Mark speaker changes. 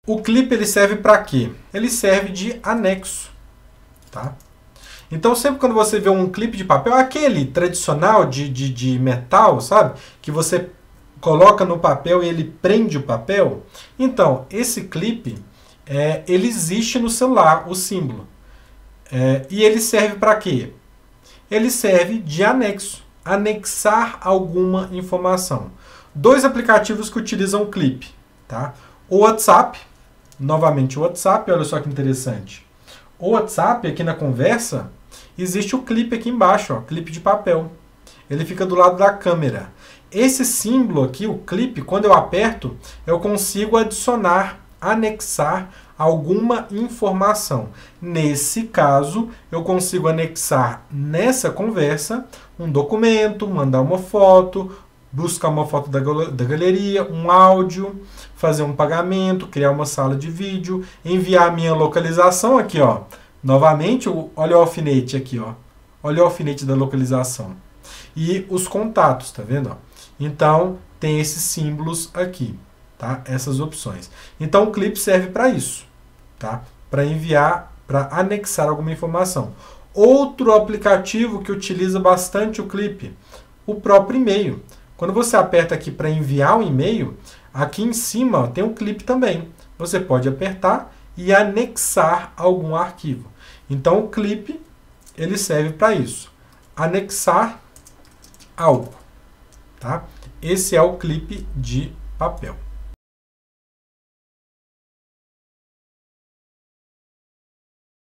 Speaker 1: O clipe ele serve para quê? Ele serve de anexo, tá? Então, sempre quando você vê um clipe de papel, aquele tradicional de metal, sabe? Que você coloca no papel e ele prende o papel. Então, esse clipe, ele existe no celular, o símbolo. E ele serve para quê? Ele serve de anexo. Anexar alguma informação. 2 aplicativos que utilizam o clipe, tá? O WhatsApp, novamente o WhatsApp, olha só que interessante. O WhatsApp, aqui na conversa, existe o clipe aqui embaixo, ó, clipe de papel. Ele fica do lado da câmera. Esse símbolo aqui, o clipe, quando eu aperto, eu consigo adicionar, anexar alguma informação. Nesse caso, eu consigo anexar nessa conversa um documento, mandar uma foto, buscar uma foto da galeria, um áudio, fazer um pagamento, criar uma sala de vídeo, enviar a minha localização aqui, ó. Novamente, olha o alfinete aqui, ó. Olha o alfinete da localização. E os contatos, tá vendo? Então, tem esses símbolos aqui, tá? Essas opções. Então, o clipe serve para isso, tá? Para enviar, para anexar alguma informação. Outro aplicativo que utiliza bastante o clipe, o próprio e-mail. Quando você aperta aqui para enviar um e-mail, aqui em cima ó, tem um clipe também. Você pode apertar e anexar algum arquivo. Então, o clipe ele serve para isso. Anexar algo. Tá? Esse é o clipe de papel.